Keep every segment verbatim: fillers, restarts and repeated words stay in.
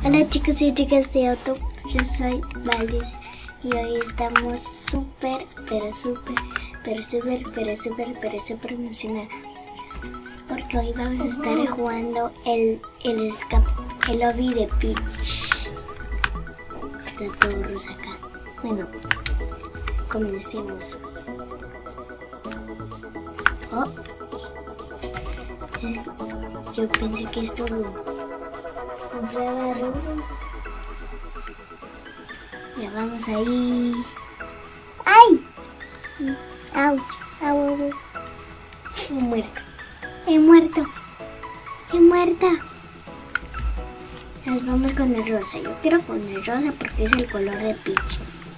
Hola chicos y chicas de Auto, yo soy Valdis y hoy estamos súper, pero súper, pero súper, pero súper, pero súper emocionados porque hoy vamos a estar jugando el, el escape, el lobby de Peach. Está todo rosa acá. Bueno, comencemos. Oh, es, yo pensé que esto compraba arroz. Ya vamos ahí. ¡Ay! ¡Auch! ¡Au, au, au! He muerto. He muerto. He muerto. Nos vamos con el rosa. Yo quiero con el rosa porque es el color de Peach.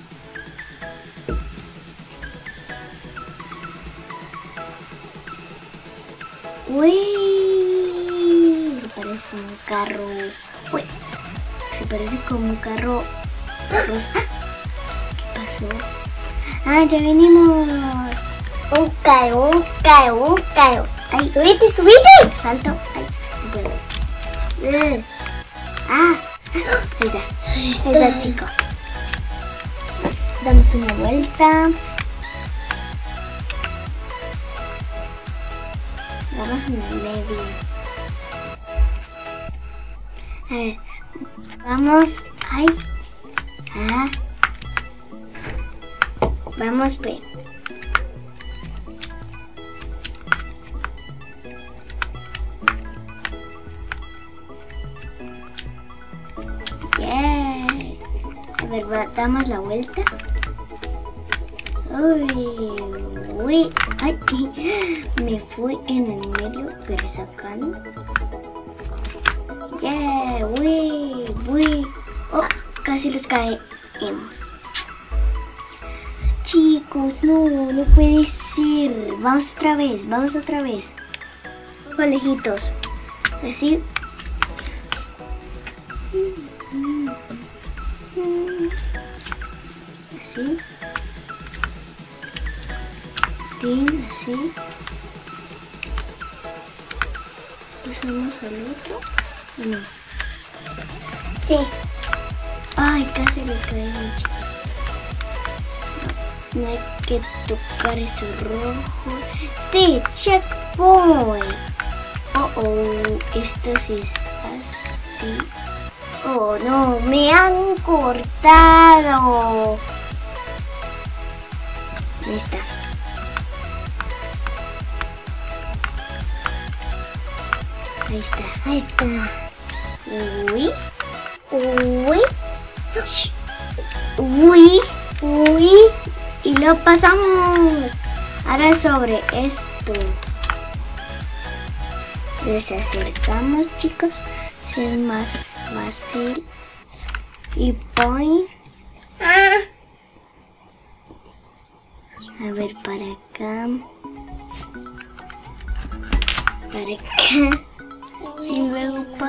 Uy, se parece como un carro. Uy, se parece como un carro rosa. ¿Qué pasó? Ah, ya venimos. Un carro, un carro, un carro. Ay, subite, subite. Salto. Ay, no puedo. Uh. Ah, ahí está. Ahí está, chicos. Damos una vuelta. Vamos en el medio. A ver, vamos. Ay. Ah. Vamos, P. Yeah. A ver, damos la vuelta. Uy, uy, ay, me fui en el medio, pero sacando. Yeah, uy, uy. Oh, casi los caemos. Chicos, no, no puede ser. Vamos otra vez, vamos otra vez. Colejitos. Así. Así. Así. Pasamos al otro. No. Sí. Ay, casi los caemos, chicos. No, no hay que tocar eso rojo. Sí, checkpoint. Oh, oh, esto sí es así. Oh, no, me han cortado. Ahí está. Ahí está, ahí está. Uy, uy, uy, uy. Y lo pasamos. Ahora sobre esto. Les acercamos, chicos. Si es más fácil. Y point. A ver, para acá. Para acá. Y luego para...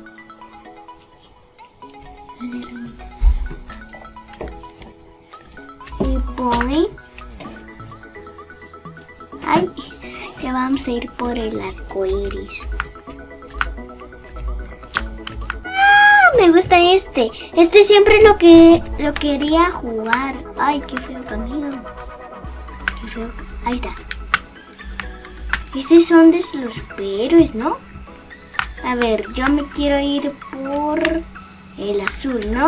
Y point. Ay, ya vamos a ir por el arco iris. Ah, me gusta este. Este siempre lo que lo quería jugar. Ay, qué feo camino. Qué feo. Ahí está. Estos son de los superhéroes, ¿no? A ver, yo me quiero ir por el azul, ¿no?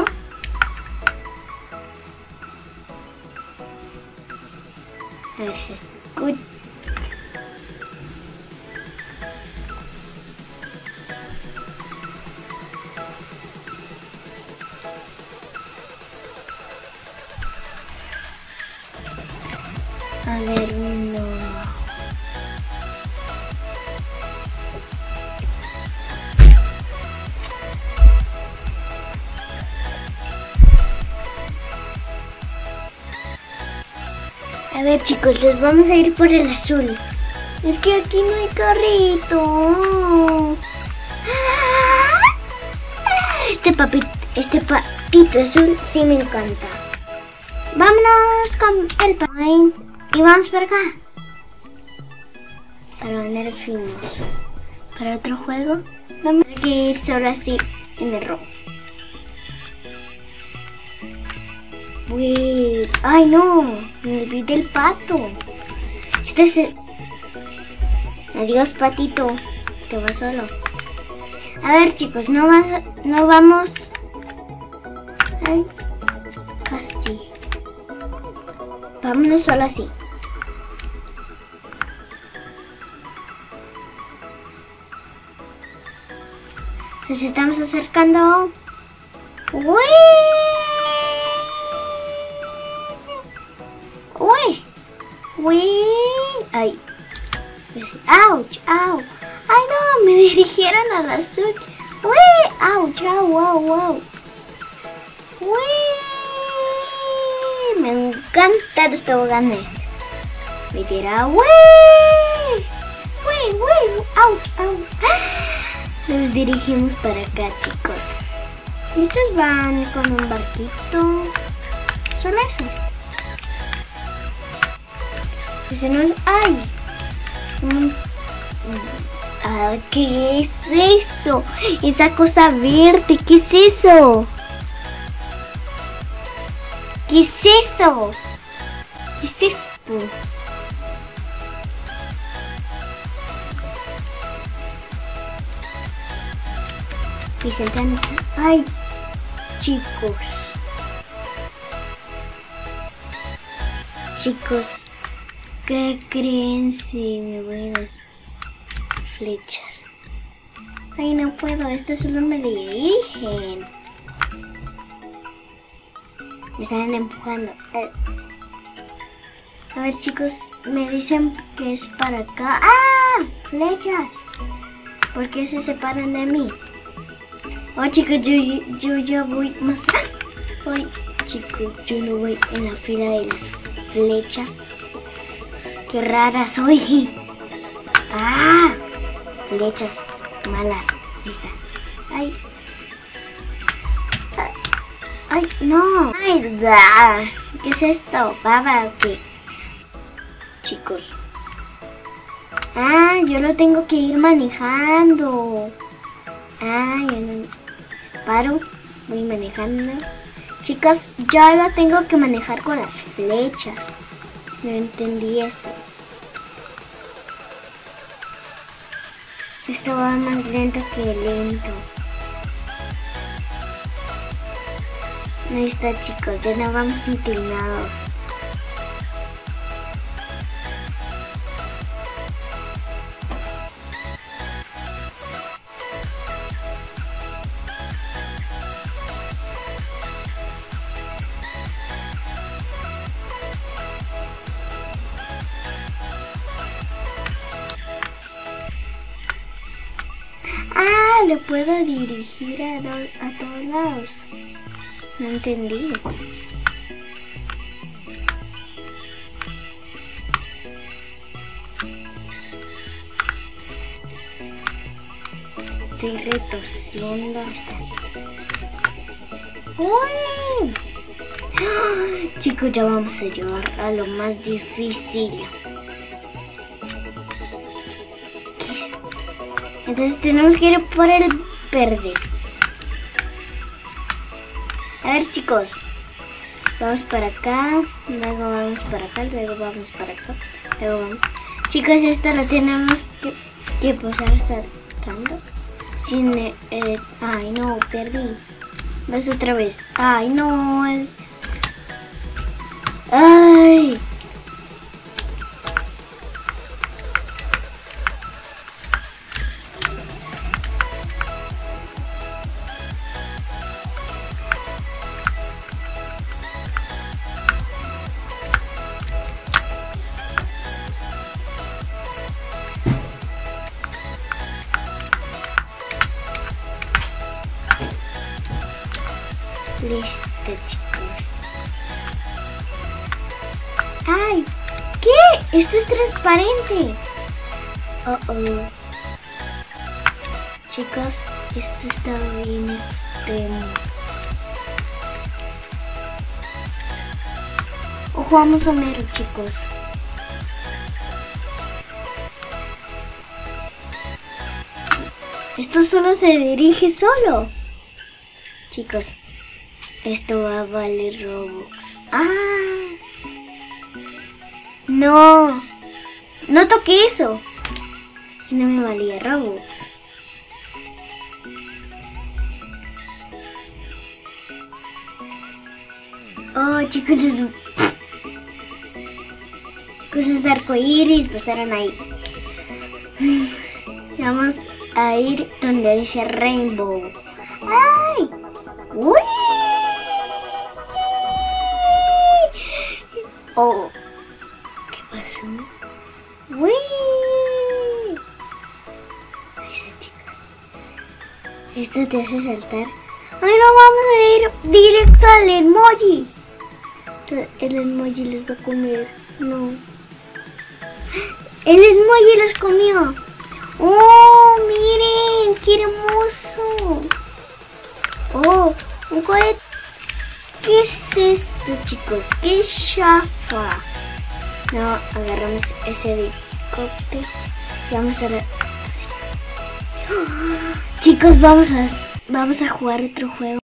A ver si escucha. A ver, no. A ver, chicos, les vamos a ir por el azul. Es que aquí no hay carrito. Este papito, este papito azul sí me encanta. Vámonos con el pain y vamos para acá. Para maneras finos. Para otro juego, vamos a ir solo así en el rojo. Wait. Ay, no. Me olvidé el pato. Este es el... Adiós, patito. Te vas solo. A ver, chicos, no, vas, no vamos... Ay, casi. Vámonos solo así. Nos estamos acercando. ¡Uy! ¡Uy! ¡Uy! ¡Ay! ¡Auch! ¡Auch! ¡Ay, no! Me dirigieron al azul. ¡Uy! ¡Auch! ¡Au! ¡Wow! ¡Wow! ¡Uy! Me encanta los toboganes. Me dirá ¡uy! ¡Uy! ¡Uy! ¡Auch! ¡Au! Nos dirigimos para acá, chicos. Estos van con un barquito. Solo eso. Pues no es... ¡Ay! Un... Ah, ¿qué es eso? Esa cosa verde, ¿qué es eso? ¿Qué es eso? ¿Qué es esto? Y sentamos. ¡Ay, chicos! Chicos, ¿qué creen si me voy a las flechas? Ay, no puedo, esto solo me dirigen. Me están empujando. Eh. A ver, chicos, me dicen que es para acá. ¡Ah! ¡Flechas! ¿Por qué se separan de mí? Oh, chicos, yo, yo ya voy más... Ay, chicos, yo no voy en la fila de las flechas. ¡Qué rara soy! ¡Ah! Flechas malas. Ahí está. ¡Ay! ¡Ay, no! ¡Ay, da! ¿Qué es esto? ¿Baba o qué? Chicos. ¡Ah! Yo lo tengo que ir manejando. ¡Ah! Ya no... Paro. Voy manejando. Chicos, ya lo tengo que manejar con las flechas. No entendí eso. Esto va más lento que lento. Ahí está, chicos, ya no vamos inclinados. Ah, lo puedo dirigir a, do a todos lados. No entendí. Estoy retorciendo hasta... ¡Uy! ¡Ah! Chicos, ya vamos a llegar a lo más difícil. Entonces tenemos que ir por el verde. A ver, chicos. Vamos para acá. Luego vamos para acá. Luego vamos para acá. Luego vamos. Chicos, esta la tenemos que, que pasar saltando. Sin... Eh, eh, ay, no. Perdí. Vas otra vez. Ay, no. Ay. Listo, chicos. ¡Ay! ¿Qué? Esto es transparente. Oh, oh. Chicos, esto está bien extremo. O jugamos Homero, chicos. Esto solo se dirige solo. Chicos. Esto va a valer Robux. ¡Ah! No. No toqué eso. Y no me valía Robux. Oh, chicos, los cosas de arcoíris pasaron ahí. Vamos a ir donde dice Rainbow. ¡Ay! ¡Uy! Oh, ¿qué pasó? ¡Uy! Ahí está, chicos. Esto te hace saltar. ¡Ay, no! Vamos a ir directo al emoji. El emoji les va a comer. No. El emoji los comió. ¡Oh, miren! ¡Qué hermoso! ¡Oh, un cohete! ¿Qué es esto, chicos? ¡Qué chafa! No, agarramos ese helicóptero y vamos a ver así. ¡Oh! Chicos, vamos a, vamos a jugar otro juego.